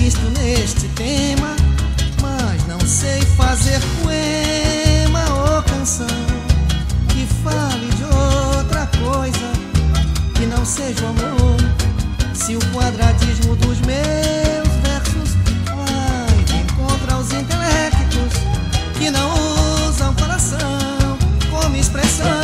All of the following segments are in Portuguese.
insisto neste tema, mas não sei fazer poema ou canção que fale de outra coisa que não seja o amor. Se o quadradismo dos meus versos vai de encontro aos intelectos que não usam coração como expressão,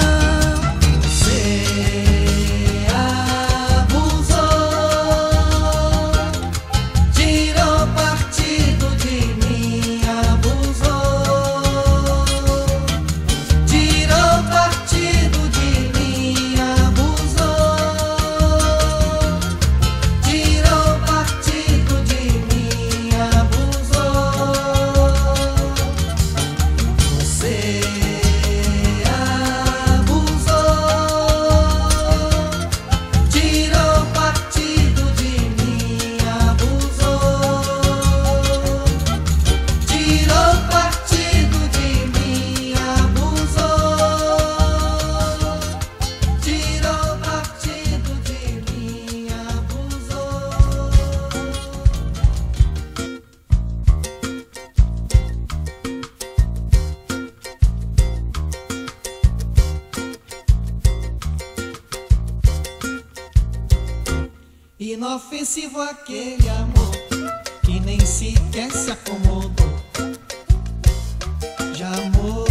inofensivo aquele amor que nem sequer se acomodou. Já amou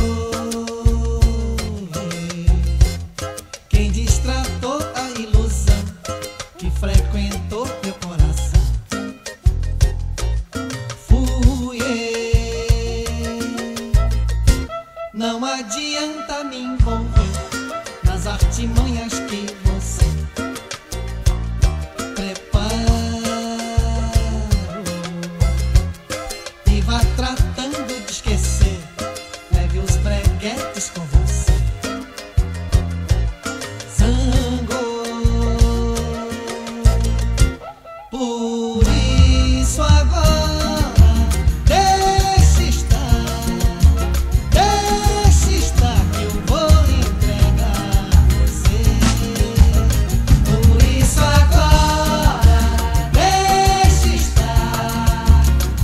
quem distratou a ilusão que frequentou meu coração. Fui eu. Não adianta me envolver nas artimanhas que você tratando de esquecer, leve os breguetes com você. Zangou, por isso agora deixe estar que eu vou entregar você. Por isso agora deixe estar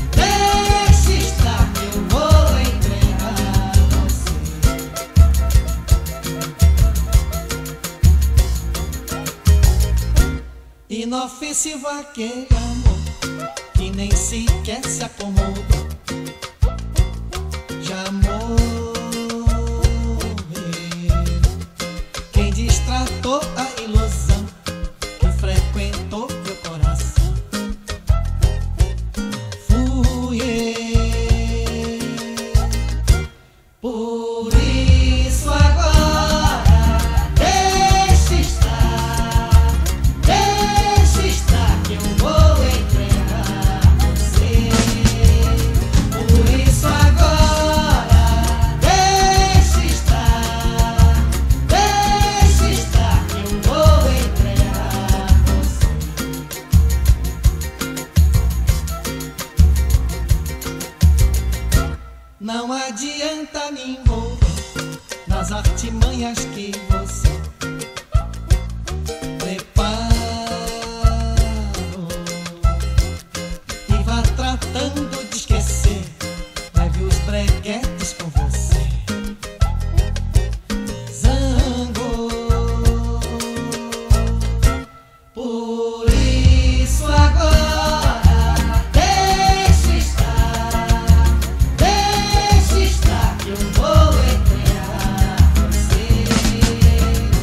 que eu vou entregar você. Inofensivo aquele amor que nem sequer se acomodou. Já amou quem distratou a ilusão que frequentou meu coração. Fui eu. Por isso agora deixe estar que eu vou entregar você. Por isso agora deixe estar que eu vou entregar você. Não adianta me envolver nas artimanhas que você preparou e vá tratando de esquecer, leve os breguetes com você. Zangou, por isso agora deixe estar que eu vou entregar você.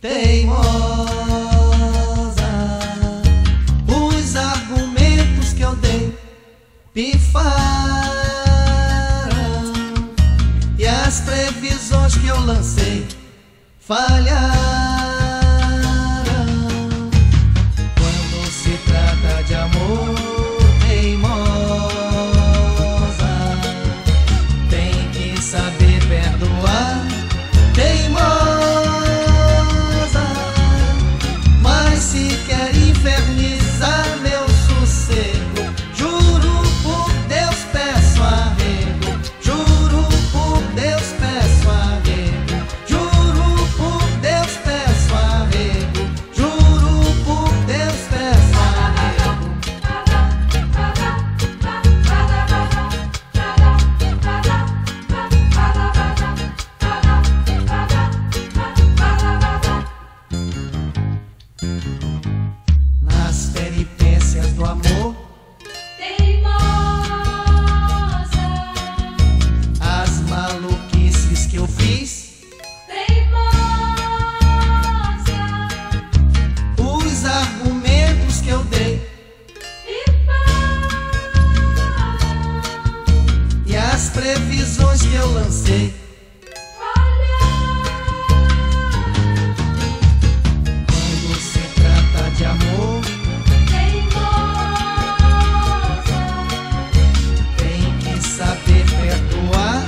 teimosa. Os argumentos que eu dei pifaram, e as previsões que eu lancei falharam. Quando se trata de amor, teimosa, tem que saber perdoar, teimosa. Mas se quer infernizar meu sossego, juro por Deus peço arrego, juro por Deus peço arrego, juro por Deus peço arrego, juro por Deus peço arrego. Nas peripécias do amor, teimosa, as maluquices que eu fiz, teimosa, os argumentos que eu dei e as previsões que eu lancei quando se trata de amor, tem que saber perdoar.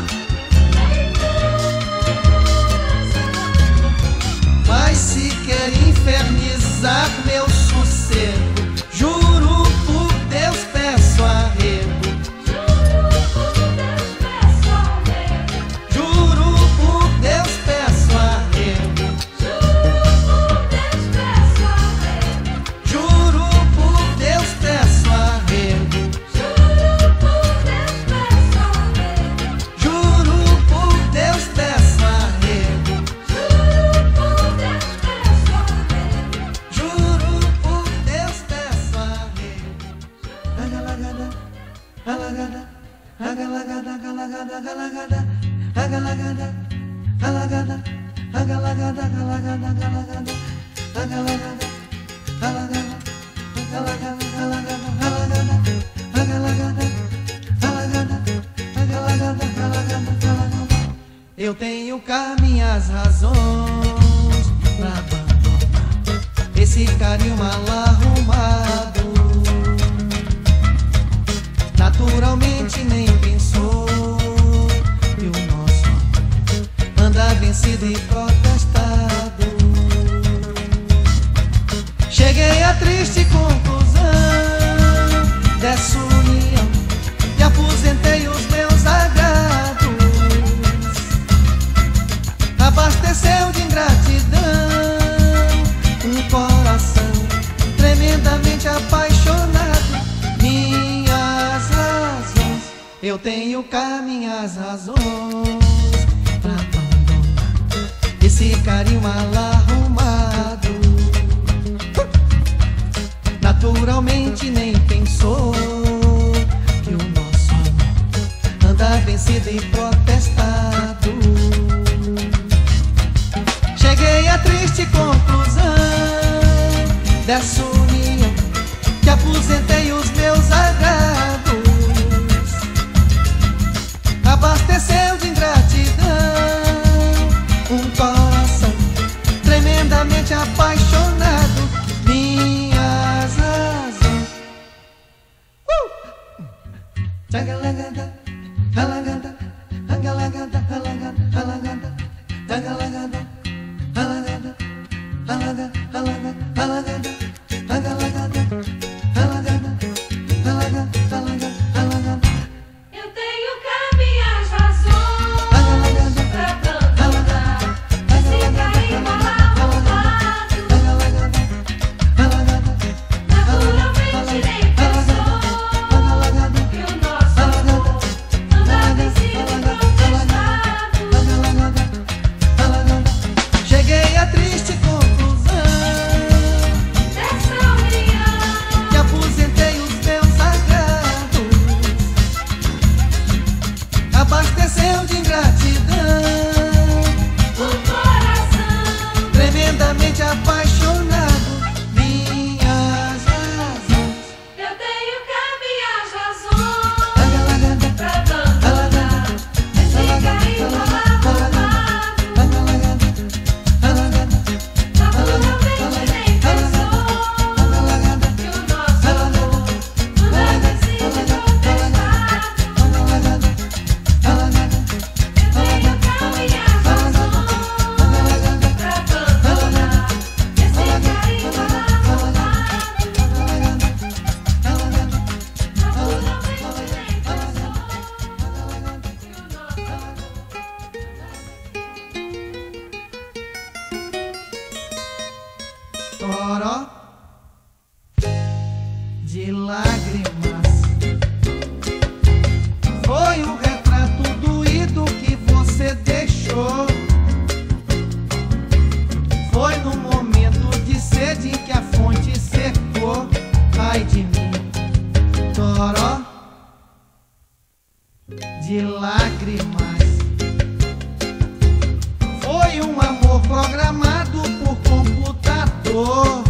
Mas se quer infernizar meu sossego, juro por Deus peço arrego, juro por Deus peço arrego, juro por Deus peço arrego, juro por Deus peço arrego, juro por Deus peço arrego. Agalagada, alagada, agalagada, agalagada, agalagada, agalagada, alagada, agalagada, agalagada, agalagada, agalagada, alagada, agalagada, alagada, alagada, agalagada, alagada, agalagada, alagada, alagada. Eu tenho cá minhas razões pra abandonar esse carinho mal arrumado. Naturalmente nem pensou que o nosso amor anda vencido e protestado. Cheguei à triste conclusão dessa união e aposentei os meus agrados. Abasteceu de ingratidão um coração tremendamente apaixonado. Minhas razões, eu tenho cá minhas razões pra abandonar esse carinho mal arrumado. Naturalmente nem pensou que o nosso amor anda vencido e protestado. Cheguei à triste conclusão dessa união que aposentei os meus agrados. Abasteceu de ingratidão um coração tremendamente apaixonado. Minhas razões. Tagalagada, alagada, agalagada, alagada, alagada, tagalagada, alagada, alagada, alagada, alagada, toró de lágrimas. Foi um retrato doído que você deixou. Foi num momento de sede que a fonte secou. Ai de mim, toró de lágrimas. Foi um amor programado por computador.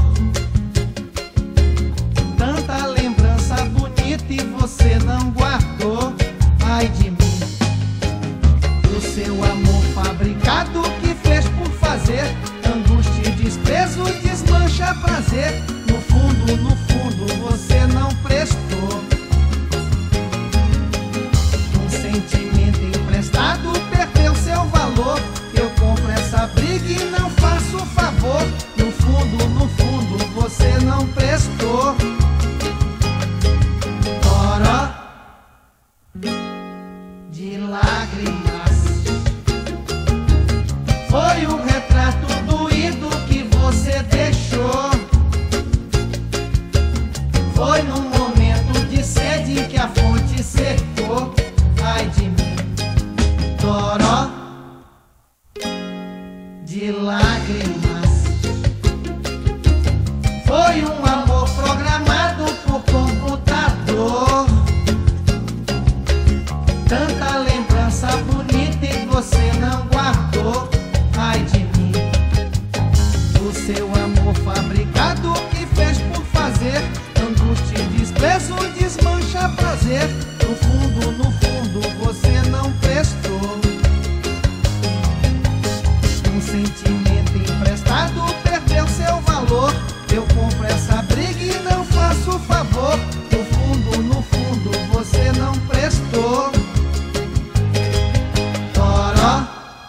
Tanta lembrança bonita e você não guardou. Ai de mim, o seu amor fabricado que fez por fazer. Angústia e desprezo desmancha prazer. No fundo, você não prestou. Um sentimento emprestado perdeu seu valor. Eu compro essa briga e não faço favor. No fundo, você não prestou. Toró de lágrimas. Foi um retrato doído que você deixou. Foi num momento de sede que a fonte secou. Ai de mim, toró de lágrimas. Foi um amor programado por computador. Tanta lembrança bonita e você não guardou. Ai de mim, o seu amor fabricado que fez por fazer. Angústia e desprezo desmancha prazer. No fundo, você não prestou. Um sentimento emprestado perdeu seu valor. Eu compro essa briga e não faço favor. No fundo, você não prestou. Toró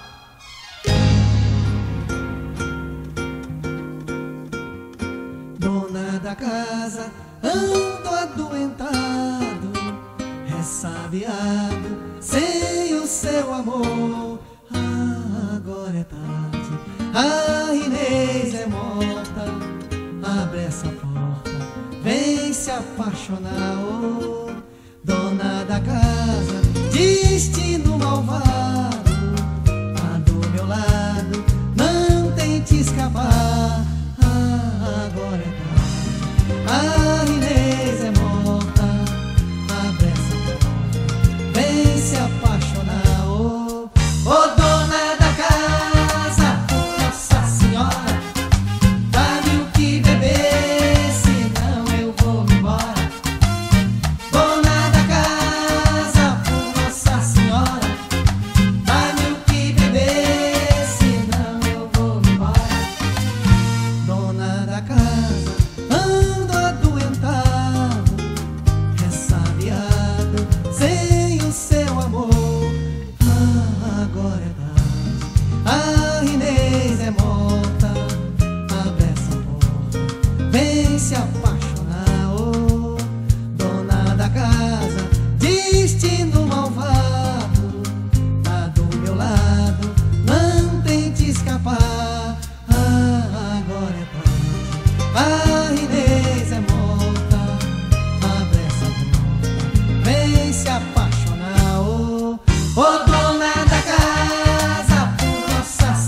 dona da casa, ando adoentado, ressabiado, sem o seu amor. Ah, agora é tarde, a Inês é morta. Abre essa porta, vem se apaixonar. Oh, dona da casa, destino malvado, tá do meu lado, não tente escapar. Ah, agora é tarde, a Inês é morta. Abre essa porta, vem se apaixonar. Oh, oh, dona da casa, Nossa Senhora, dá-me o que beber, senão eu vou me embora. Dona da casa, Nossa Senhora, dá-me o que beber, senão eu vou me embora. Dona da casa, ando adoentado, ressabiado, sem o seu amor. Ah, agora é tarde, a Inês é morta. Abre essa porta, vem se apaixonar. Oh, dona da casa, destino malvado, tá do meu lado, não tente escapar. Ah, agora é tarde, a Inês é morta. Abre essa porta, vem se apaixonar. Oh, oh, dona da casa, por Nossa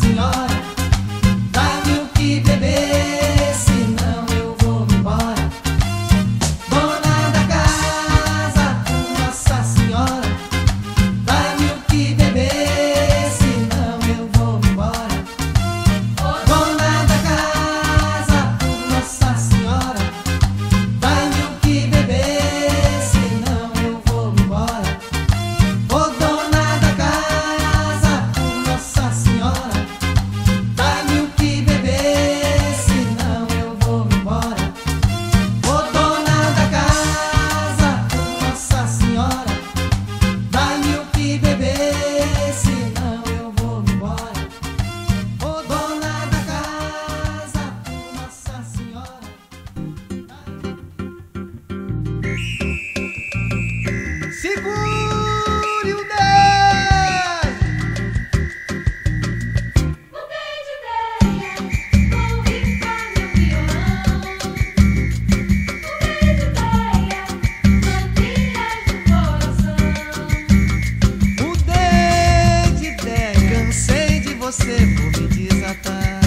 você vou me desatar.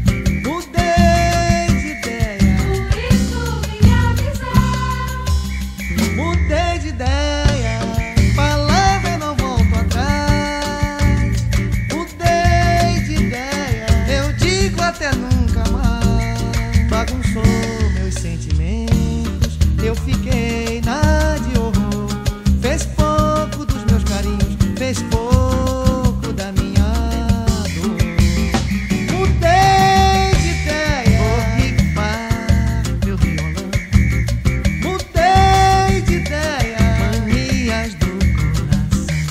Mudei de ideia, Por isso vim avisar. mudei de ideia. Palavra eu não volto atrás. Mudei de ideia, eu digo até nunca mais. Bagunçou meus sentimentos, eu fiquei na de horror. Fez pouco dos meus carinhos, fez pouco da minha dor. Mudei de ideia, vou rifar meu violão. Mudei de ideia, manias do coração.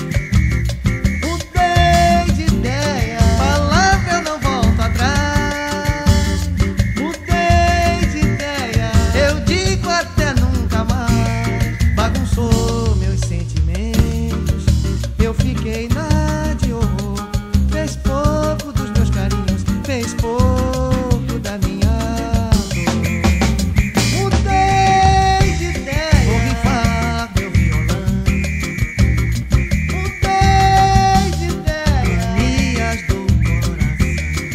Mudei de ideia, palavra eu não volto atrás. Mudei de ideia, eu digo até nunca mais. Bagunçou meus sentimentos, eu fiquei na de horror. Fez pouco dos meus carinhos, fez pouco da minha dor. Mudei de ideia, vou rifar meu violão. Mudei de ideia, manias do coração.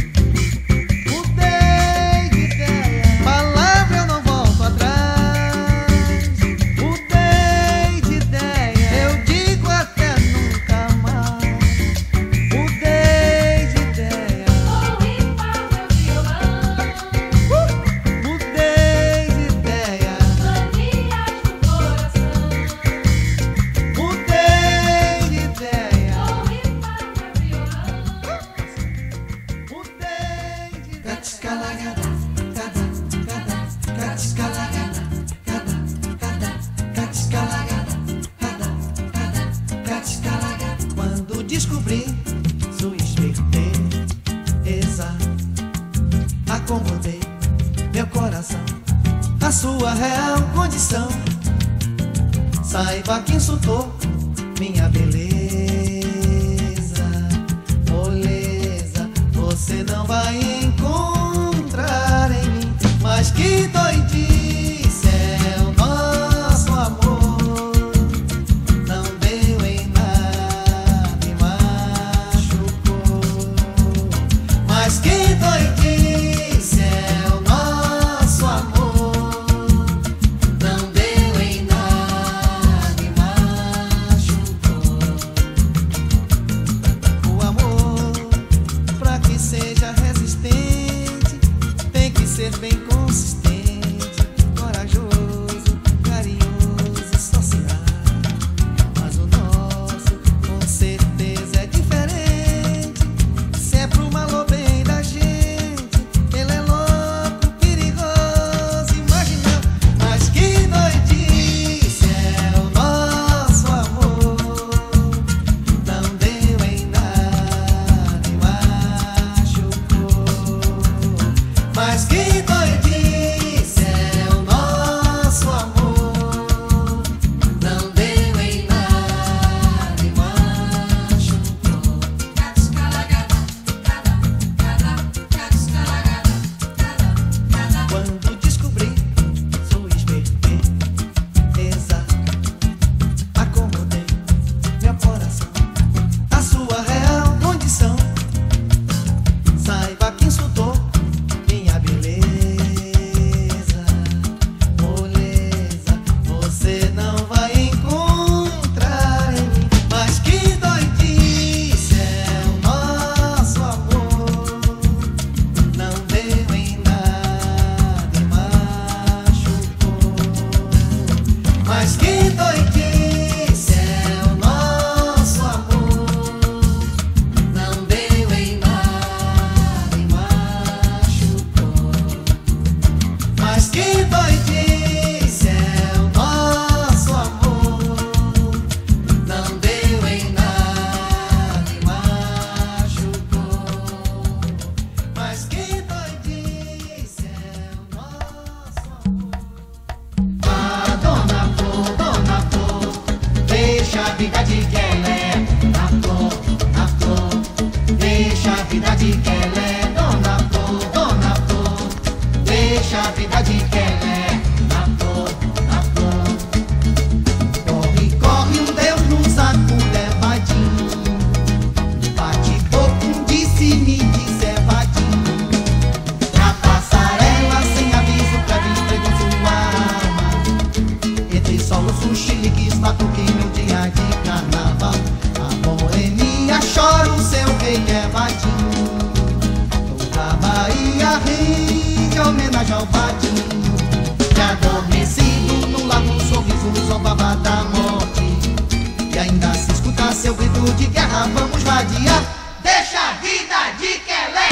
Mudei de ideia, palavra eu não volto atrás. Mudei de ideia, eu digo até nunca mais. Mudei de ideia, Vou rifar meu violão. mudei de ideia, Manias do coração. mudei de ideia, Vou rifar meu violão. mudei de ideia. Catiscalagada, cada, catiscalagada, cada, catiscalagada, cada, catiscalagada. Quando descobri sua esperteza, acomodei meu coração à sua real condição. Saiba que insultou minha beleza, moleza. Você não vai encontrar em mim. Mas que doidice é o nosso amor. Não deu em nada e machucou. Mas que doidice é o nosso amor. Não deu em nada e machucou. O amor, pra que seja resistente, tem que ser bem consistente, corajoso, carinhoso e social. Mas o nosso, com certeza, é diferente. Se é pro mal ou bem da gente, ele é louco, perigoso, imaginão. Mas que doidice é o nosso amor. Não deu em nada e machucou. Mas que doidice é o nosso amor. Não deu em nada e machucou. Quando descobri sua esperteza, acomodei meu coração à sua real condição. Saiba que insultou minha beleza, moleza. Você não vai encontrar em mim. Mas que doidice é o nosso amor. Não deu em nada e machucou. Mas que doidice é o nosso amor. Não deu em nada e machucou. Mas que doidice é o nosso amor. Não deu em nada e machucou. Mas que doidice é o nosso amor. Ah, dona Flor, deixa a vida de quelé. A flor, deixa a vida de quelé. Dona Flor, deixa a vida de quelé. A flor, corre, corre, um Deus no saco levadinho. Bate pouco, disse-me Vadinho. Toda a Bahia rende homenagem ao Vadinho, que adormecido no lago um sorriso zombava da morte. E ainda se escuta seu grito de guerra, vamos vadiar, deixa a vida de Quelé.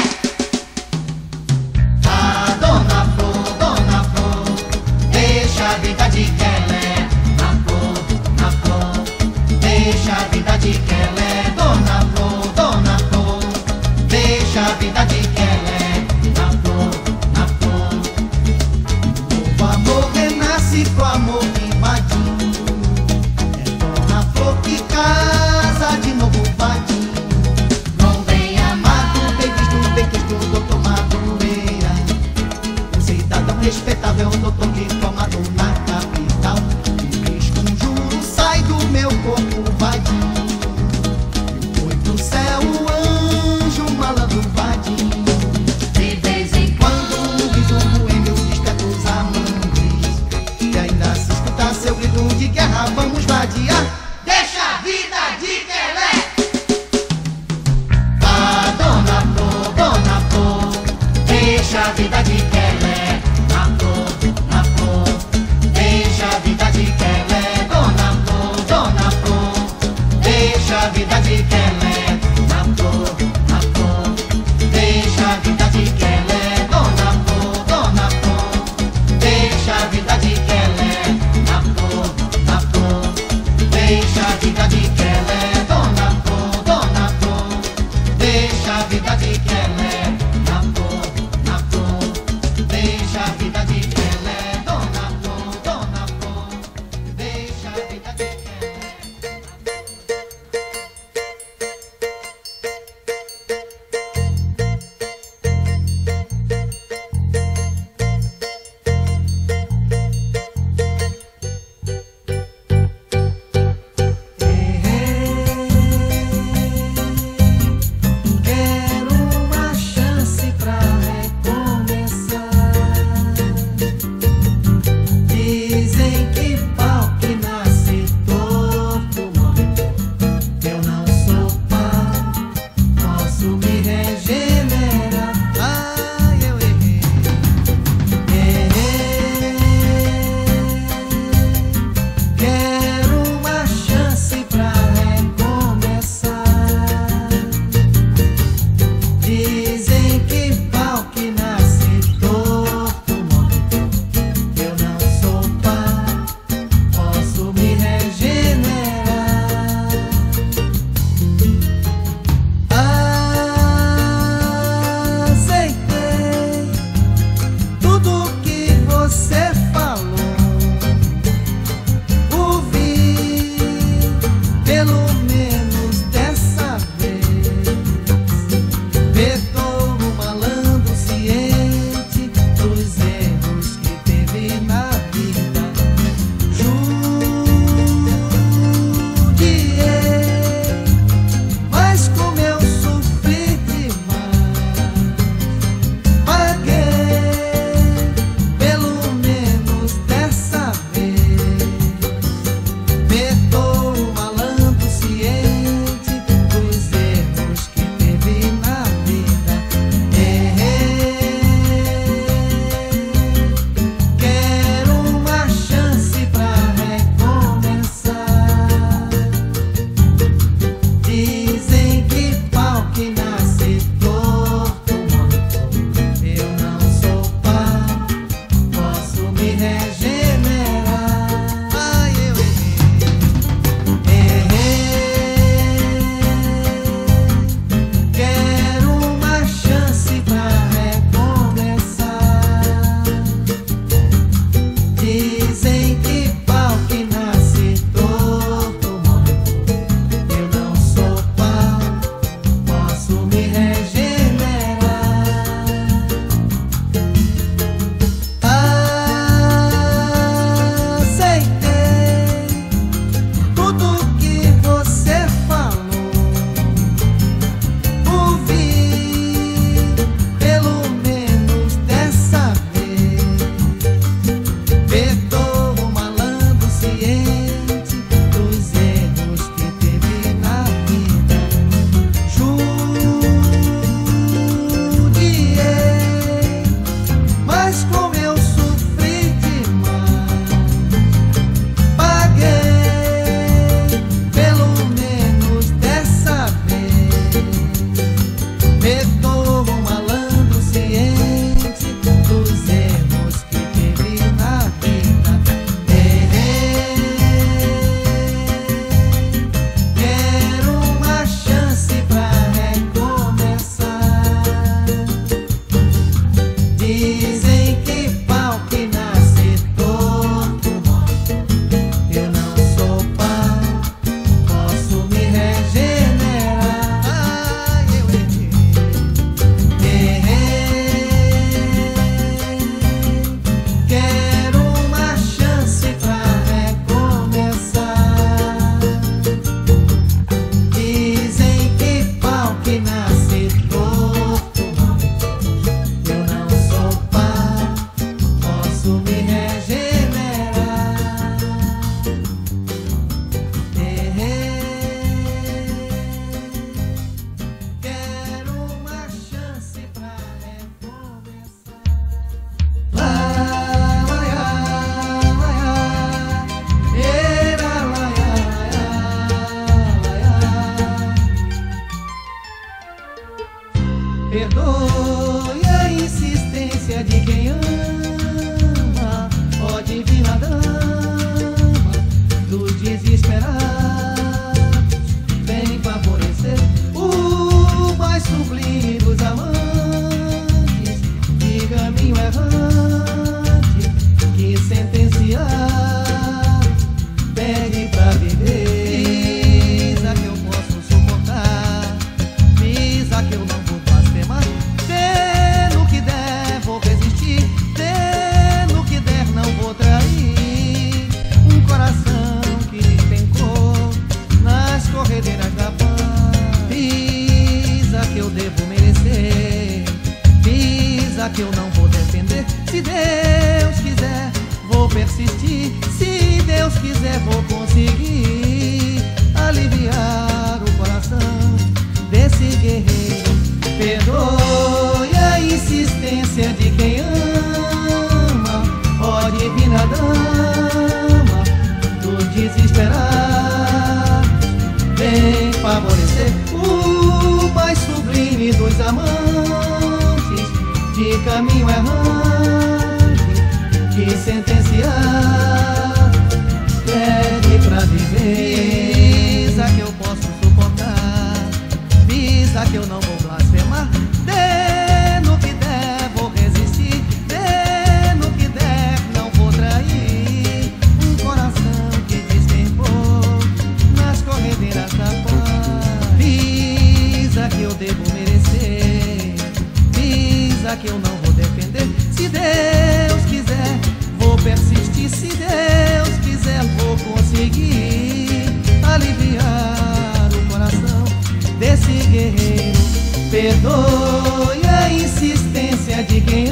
Ah, Dona Flor, deixa a vida de Quelé. Na flor, deixa a vida de Quelé. Dona Flor, deixa a vida de Quelé. Na flor, novo amor renasce pro amor de Vadinho. É Dona Flor que casa de novo Vadinho. Não vem amado, bem visto, bem quisto, doutor Madureira, um cidadão respeitável, doutor diplomado na capital. Diz que um juro sai do meu corpo, Vadinho. Eu fui pro céu, o anjo malandro Vadinho. De vez em quando um riso boêmio desperta os amantes, e ainda se escuta seu grito de guerra, vamos vadiar, deixa a vida de Quelé. Ah, Dona Flor, deixa a vida de Quelé. Na flor, deixa a vida de Quelé. Dona Flor, deixa a vida de Quelé. Na flor, deixa a vida de Quelé. Dona Flor, deixa a vida de Quelé. Na flor, deixa a vida de Quelé. Dona Flor, deixa a vida de Quelé. Na flor, deixa a vida de Quelé. Dona Flor, deixa a vida de Quelé. Quero uma chance pra recomeçar. Dizem que pau que nasce torto morre. Eu não sou pau, posso me regenerar. Ai, eu errei. Quero uma chance pra recomeçar. Dizem que pau que nasce torto morre. Eu não sou pau, posso me regenerar. Aceitei tudo que você falou. Ouvi, pelo menos dessa vez. Perdoa o malandro ciente dos erros que teve na vida. Judiei, mas como eu sofri demais, paguei, pelo menos dessa vez. Perdoa o malandro ciente dos erros que teve na vida. Herdou um malandro ciente dos erros que teve na vida. Quero uma chance pra recomeçar. Dizem que pau que nasce torto morre. Eu não sou pau, posso me regenerar. Ai, eu errei. Quero uma chance pra recomeçar. Dizem que pau que nasce torto morre. Eu não sou pau, posso me regenerar. Quero uma chance pra recomeçar. Lá, lá, lá, lá, lá. Era, lá, lá, lá, lá. Perdoe a insistência de quem ama, ó divina dama dos desesperados. Vem favorecer o mais sublime dos amantes de caminho errante que sentenciar pede pra viver. Visa que eu posso suportar, visa que eu não vou blasfemar. Dê no que der, vou resistir. Dê no que der, não vou trair. Um coração que despencou nas corredeiras da paz. Visa que eu devo merecer, visa que eu não vou defender. Se Deus quiser, vou persistir. Se Deus quiser, vou conseguir aliviar o coração desse guerreiro. Perdoe a insistência de quem ama, ó divina dama dos desesperados. Vem favorecer o mais sublime dos amantes de caminho errante que sentenciar pede pra viver. Visa que eu posso suportar, visa que eu não vou blasfemar. Dê no que der, vou resistir. Dê no que der, não vou trair. Um coração que despencou nas corredeiras da paz. Visa que eu devo merecer, visa que eu não vou defender. Se Deus quiser, vou persistir. Se Deus quiser, vou conseguir aliviar o coração desse guerreiro. Perdoe a insistência de quem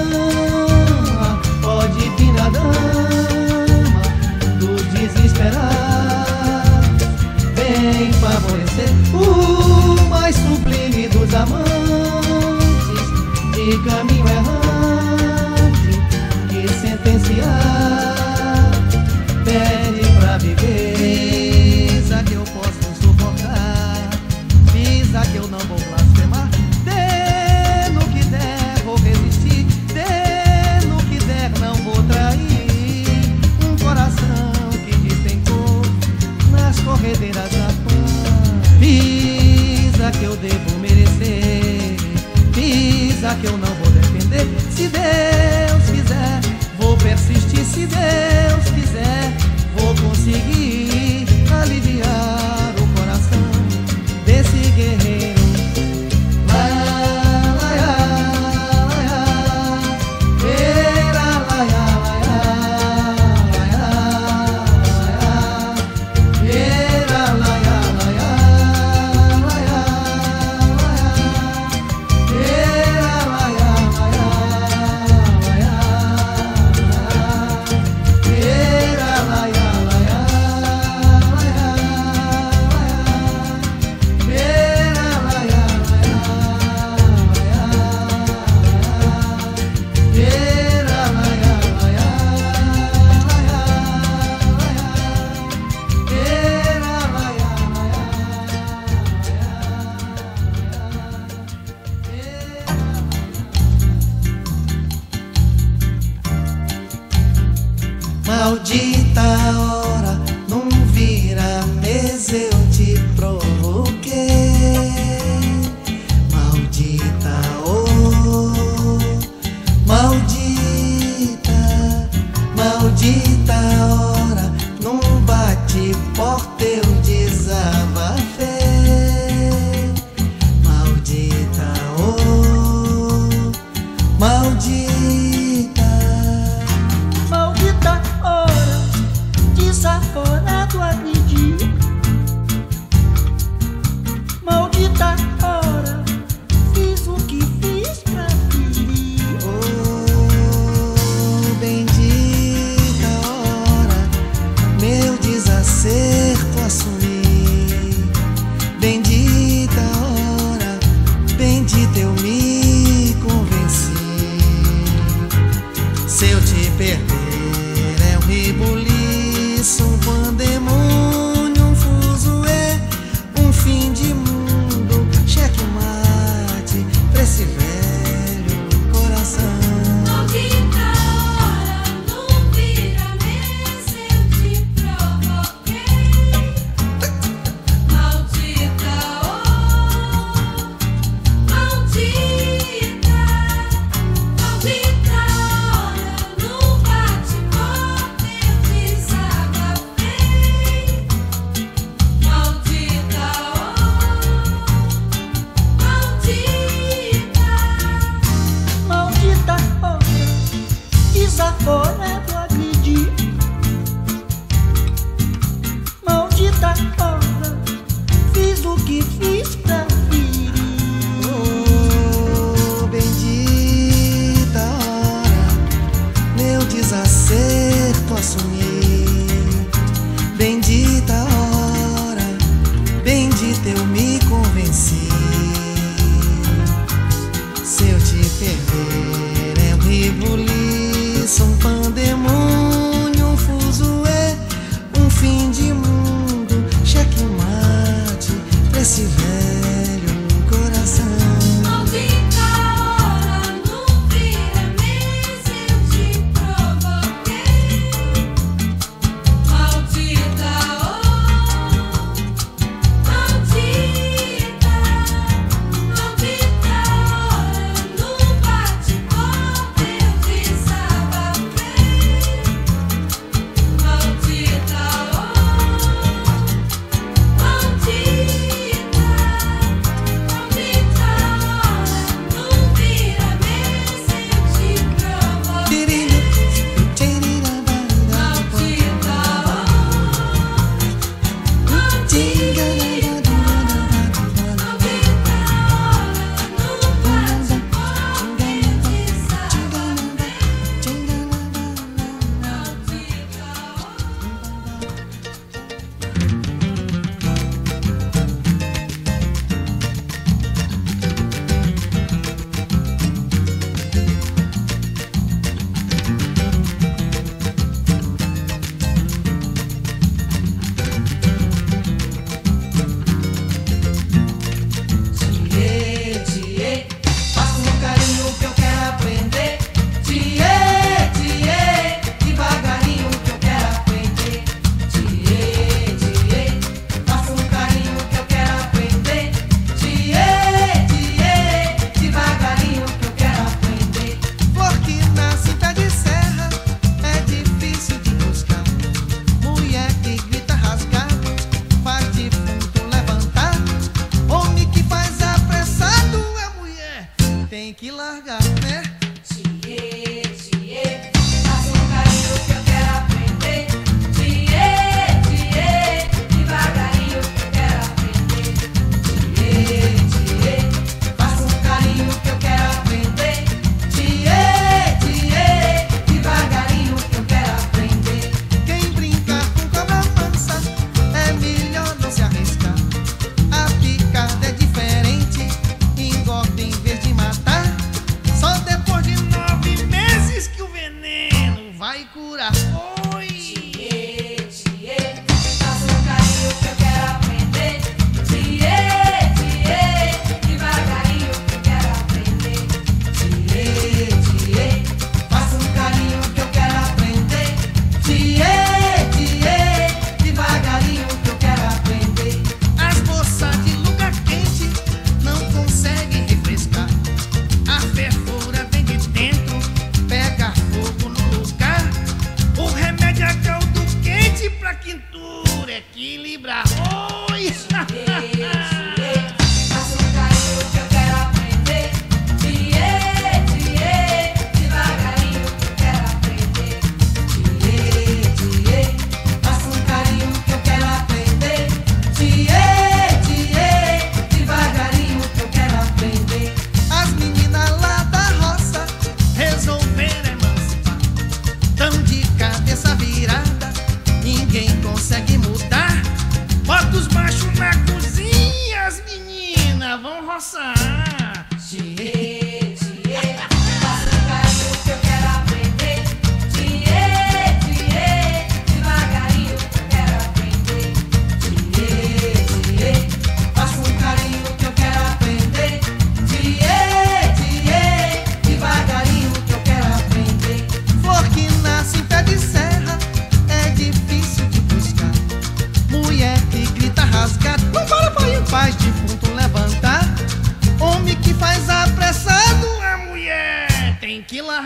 ama, ó divina dama dos desesperados. Vem favorecer o mais sublime dos amantes de caminho errante que sentenciar pede pra viver. Visa que eu posso suportar, visa que eu não vou blasfemar. Dê no que der, vou resistir. Dê no que der, não vou trair. Um coração que despencou nas corredeiras da paz. Visa que eu devo merecer, visa que eu não vou defender. Se Deus quiser, vou persistir. Se Deus quiser, vou conseguir aliviar o coração desse guerreiro. Lá, lá, lá, lá, lá. Era, lá, lá, lá, lá, lá. Era, lá, lá, lá, lá, lá. Era, lá, lá, lá, lá. Maldita hora, num vira-mesa eu te provoquei. Maldita maldita hora, num bate-porta eu desabafei. Maldita maldita. Maldita hora, desaforado agredi. Maldita hora, fiz o que fiz pra ferir. Oh, bendita hora, meu desacerto assumi. Bendita hora, bendita eu me convenci. Se eu te perder é um rebuliço, um pandemônio, um fuzuê, um fim de mundo, checkmate pra esse velho coração. Maldita hora, num vira-mesa eu te provoquei. Maldita hora, maldita. Maldita hora, num bate-porta eu desabafei. Maldita hora, maldita. Maldita hora, desaforado agredi. Maldita hora, fiz o que fiz pra ferir. Oh, bendita hora, meu desacerto assumi. Bendita hora, bendita eu me convenci. Se eu te perder é um rebuliço, um pandemônio, um fuzuê, um fim de mundo, checkmate pra esse velho coração. Maldita hora, num vira-mesa eu te provoquei. Maldita hora, maldita. Maldita hora, num bate-porta eu desabafei. Maldita hora, maldita. Maldita hora, num vira-mesa eu te provoquei. Maldita hora, maldita. Maldita hora, num bate-porta eu Tiê, faça um carinho que eu quero aprender. Tiê, devagarinho que eu quero aprender. Tiê, faça um carinho que eu quero aprender. Tiê, devagarinho que eu quero aprender. Flor que nasce em pé de serra é difícil de buscar. Mulher que grita rasgado, faz defunto levantar. Homem que faz apressado é mulher, tem que largar, né? Tiê, faça um carinho que eu quero aprender. Tiê, devagarinho que eu quero aprender. Tiê, faça um carinho que eu quero aprender. Tiê, devagarinho que eu quero aprender. Quem brincar com cobra mansa é melhor não se arriscar. A picada é diferente, engorda em vez de matar. Só depois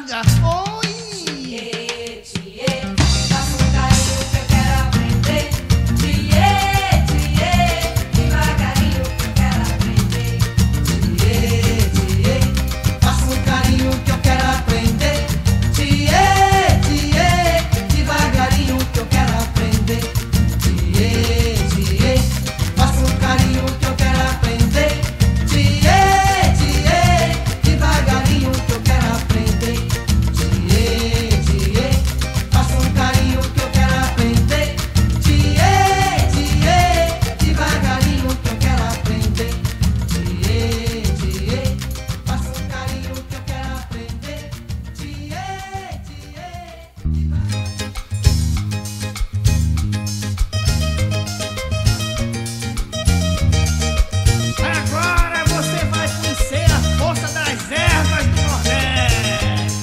Gonzaga. Oi! Tiê, tiê, faça um carinho que eu quero aprender. Tiê, tiê, devagarinho que eu quero aprender. Tiê, tiê, faça um carinho que eu quero aprender. Tiê, tiê, devagarinho que eu quero aprender. Tiê, tiê, faça um carinho que eu quero aprender. Tiê, tiê, devagarinho que eu quero aprender. Tiê, tiê, faça um carinho que eu quero aprender. Tiê, tiê, devagarinho que eu quero aprender. Tiê, tiê, faça um carinho que eu quero aprender. Tiê, Agora você vai conhecer a força das ervas do Nordeste.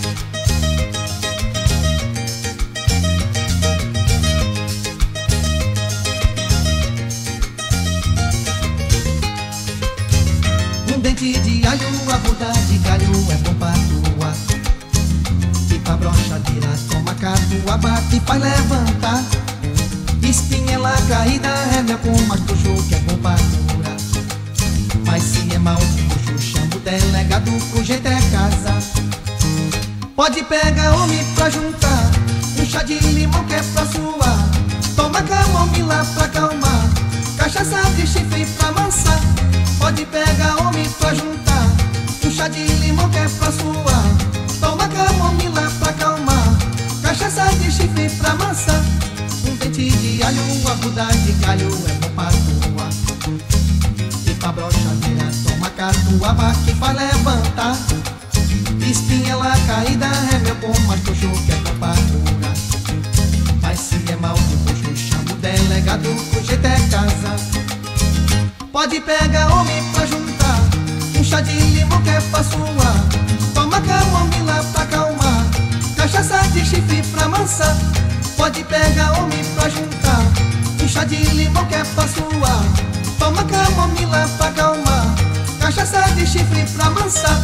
Um dente de alho, arruda de galho é bom pra tua. E pra brochadeira, toma catua, bate e faz levantar. Espinhela caída é mel com macuxo que é bom pra curar. Mas se é mal de puxo, chama o delegado, o jeito é casar. Pode pegar homem pra juntar, um chá de limão que é pra suar. Toma camomila pra acalmar, cachaça de chifre pra amansar. Pode pegar homem pra juntar, um chá de limão que é pra suar. Toma camomila pra acalmar, cachaça de chifre pra amansar. Um dente de alho, arruda de galho é bom pra tua. E pra brochadeira, toma catuaba que faz levantar. Espinhela caída é meu com machucho que é bom pra curar. Mas se é mal de puxo, chama o delegado, o jeito é casar. Pode pegar homem pra juntar, um chá de limão que é pra suar. Toma camomila pra acalmar, cachaça de chifre pra amansar. Pode pegar homem pra juntar, um chá de limão que é pra suar. Toma camomila pra acalmar, cachaça de chifre pra amansar.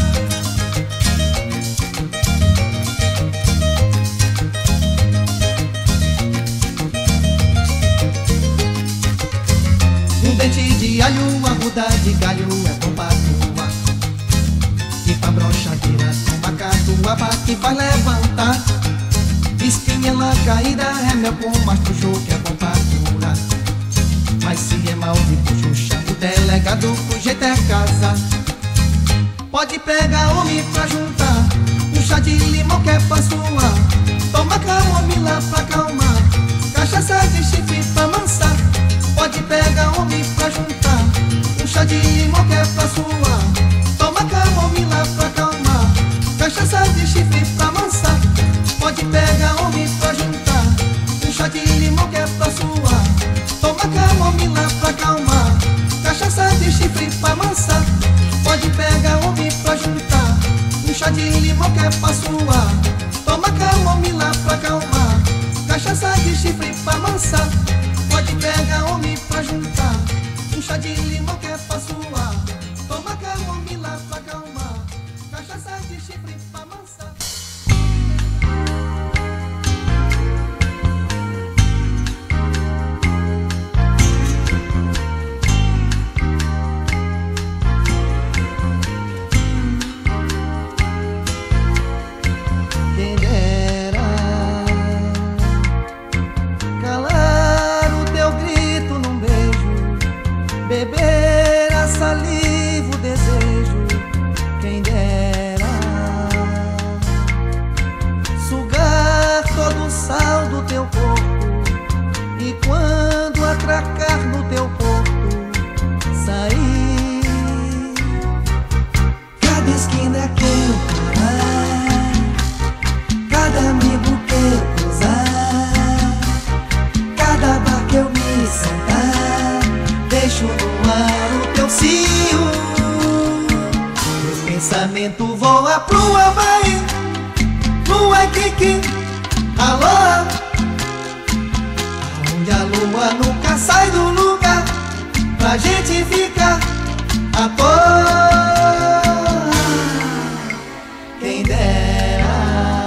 Um dente de alho, arruda de galho é bom pra tua. E pra brochadeira, toma catuaba que faz levantar. Espinhela caída é mel com machucho que é bom pra curar. Mas se é mal de puxo, chama o delegado, o jeito é casar. Pode pegar homem pra juntar, um chá de limão que é pra suar. Toma camomila pra acalmar, cachaça de chifre pra amansar. Pode pegar homem pra juntar, um chá de limão que é pra suar. Toma camomila pra acalmar, cachaça de chifre pra amansar. Pode pegar homem pra juntar, um chá de limão que é pra suar. Toma camomila pra acalmar, cachaça de chifre pra amansar. Pode pegar homem pra juntar, um chá de limão que é pra suar. Toma camomila pra acalmar, cachaça de chifre pra amansar. Pode pegar homem pra juntar, um chá de limão que é pra suar. Toma camomila pra acalmar, cachaça de chifre pra amansar. Quem dera calar o teu grito num beijo, beber a saliva, o desejo. Quem dera sugar todo o sal do teu corpo, e quando atracar no teu porto, sair. Cada esquina que eu parar, cada amigo que eu cruzar, cada bar que eu me sentar, deixo no ar o teu cio. Meu pensamento voa pro Havaí, pro Waikiki, alô, onde a lua nunca sai do lugar, pra gente ficar à toa. Quem dera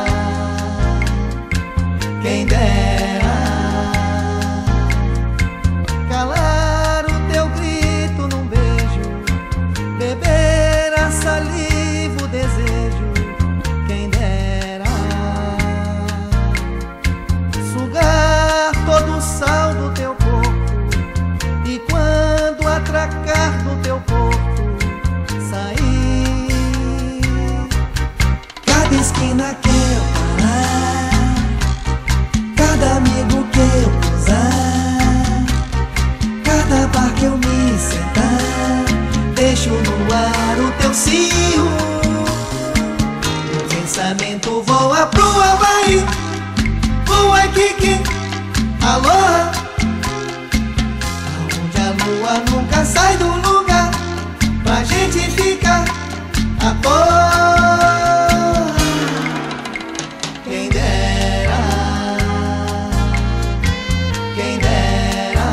voa pro Havaí. Voa Kiki, aloha. Aonde a lua nunca sai do lugar, pra gente ficar à toa. Quem dera, quem dera.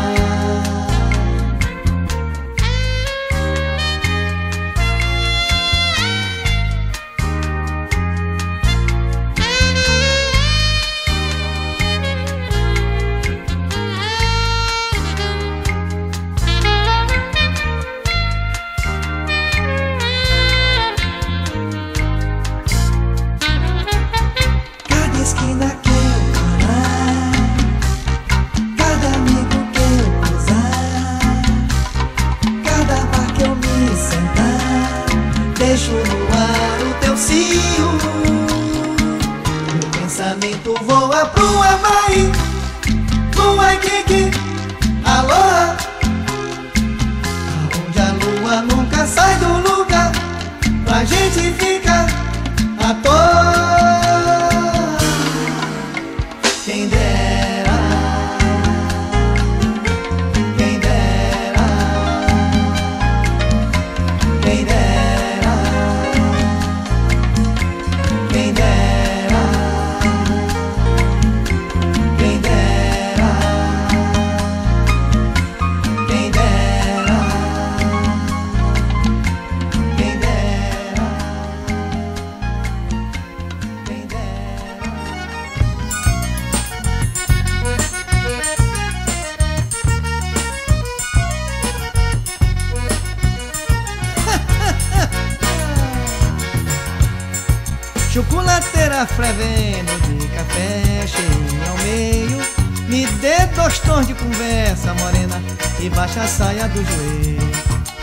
Cada esquina que eu parar, cada amigo que eu cruzar, cada bar que eu me sentar, deixo no ar o teu ciúme. Meu pensamento voa pro Havaí. Voa Kiki, aloha. Aonde a lua nunca sai do lugar, pra gente ficar à toa. Quem dera, quem dera, quem dera, quem dera, quem dera, quem dera, quem dera, quem dera. Chocolateira fervendo de café cheio ao meio, me dê 2 tons de conversa morena e baixa a saia do joelho.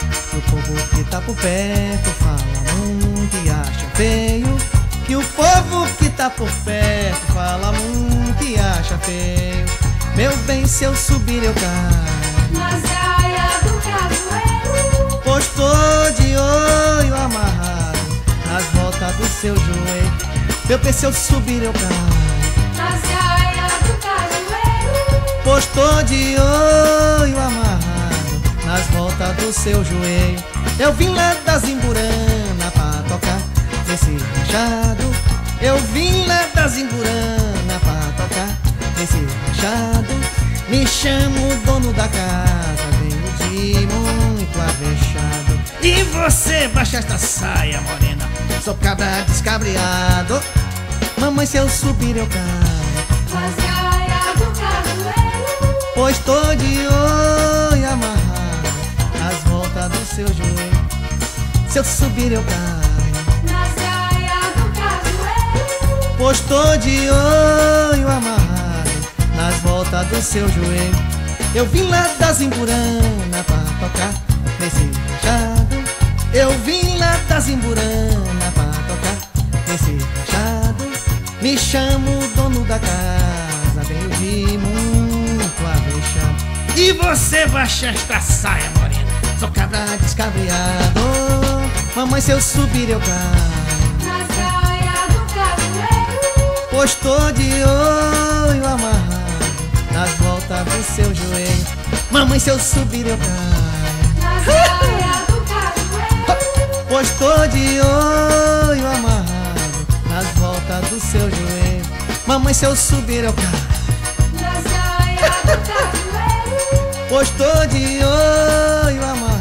O povo que tá por perto fala muito e acha feio, que o povo que tá por perto fala muito e acha feio. Meu bem, se eu subir eu caio Na saia do cajueiro, pois tô de olho amarrado nas voltas do seu joelho. Meu bem, se eu subir eu caio na saia do cajueiro, pois tô de olho amarrado nas voltas do seu joelho. Eu vim lá da Zimburana pra tocar nesse rachado. Eu vim lá da Zimburana pra tocar nesse rachado. Me chamo o dono da casa, venho de muito avexado. E você baixa esta saia morena, sou cabra descabreado. Mamãe, se eu subir eu caio, na saia do cajueiro, pois tô de olho amarrado nas voltas do seu joelho. Se eu subir eu caio, na saia do cajueiro, pois tô de olho amarrado nas voltas do seu joelho. Eu vim lá da Zimburana pra tocar nesse rachado. Eu vim lá da Zimburana pra tocar nesse rachado. Me chamo o dono da casa, venho de muito avexado. E você baixa esta saia morena, sou cabra descabreado. Mamãe, se eu subir eu caio, na saia do cajueiro, pois tô de olho amarrado nas voltas do seu joelho. Mamãe, se eu subir eu caio, na saia do cajueiro, pois tô de olho amarrado nas voltas do seu joelho. Mamãe, se eu subir eu caio, na saia do cajueiro, pois tô de olho amarrado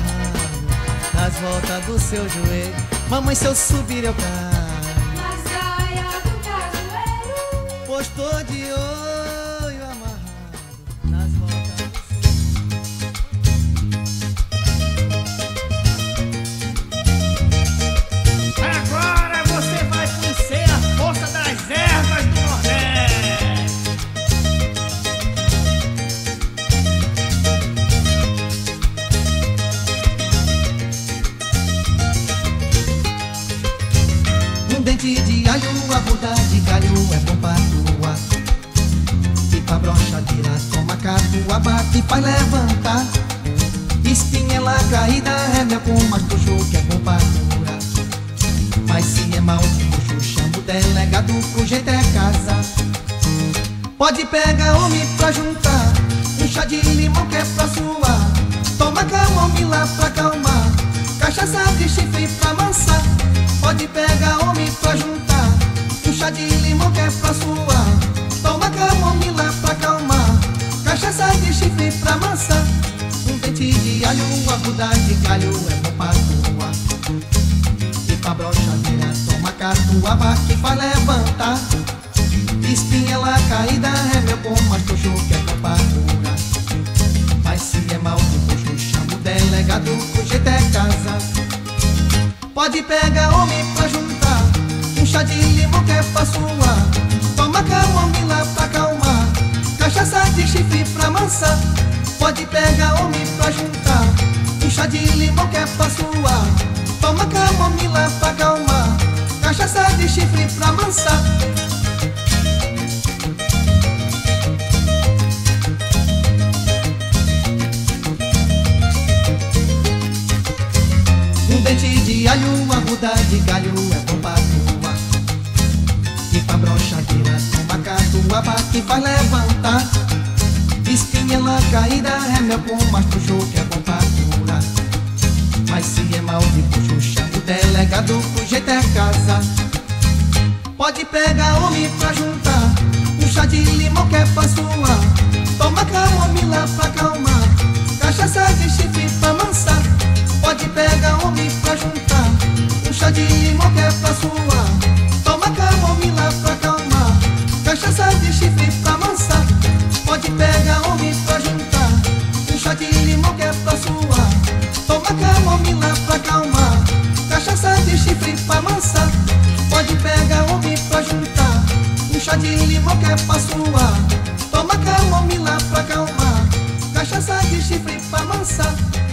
nas voltas do seu joelho. Mamãe, se eu subir eu caio, na saia do cajueiro. pois tô de olho amarrado nas voltas do seu. Agora você vai conhecer a força das ervas do Nordeste. Um dente de alho, a ruda de galho é bom pra tua. E pra brochadeira toma catua, bate e faz levantar. Espinhela caída é mel com mais puxo que é bom pra curar. Mas se é mal de puxo, chama o delegado delegado, com jeito é casa. Pode pegar homem pra juntar, um chá de limão que é pra suar. Toma camomila pra acalmar, cachaça de chifre pra amansar. Pode pegar homem pra juntar, um chá de limão que é pra suar. Toma camomila pra acalmar, cachaça de chifre pra amansar. Um dente de alho, uma aguda de galho é bom pra tua. E pra broxadeira toma catuaba que faz levantar. Espinhela caída é meu bom, mas coxo que é pra cura. Mas se é mal de coxo, chama o delegado, com jeito é casa. Pode pegar homem pra juntar, um chá de limão que é pra suar. Toma camomila pra acalmar, cachaça de chifre pra amansar. Pode pegar homem pra juntar, um chá de limão que é pra suar. Toma camomila pra acalmar, cachaça de chifre pra amansar. Um dente de alho, uma ruda de galho é bom pra tua. E pra broxadeira toma catuaba que faz levantar. Espinhela caída é meu bom, mas puxou que é bom pra cura. Mas se é mal de puxo, chama o delegado, com jeito é casa. Pode pegar homem pra juntar, um chá de limão que é pra suar. Toma camomila pra acalmar, cachaça de chifre pra amansar. Pode pegar homem pra juntar, um chá de limão que é pra suar. Toma camomila pra acalmar, cachaça de chifre pra amansar. Pode pegar homem pra juntar, um chá de limão que é pra suar. Toma camomila pra acalmar, cachaça de chifre pra amansar. Pode pegar homem pra juntar, um chá de limão que é pra suar. Toma camomila pra acalmar, cachaça de chifre pra amansar.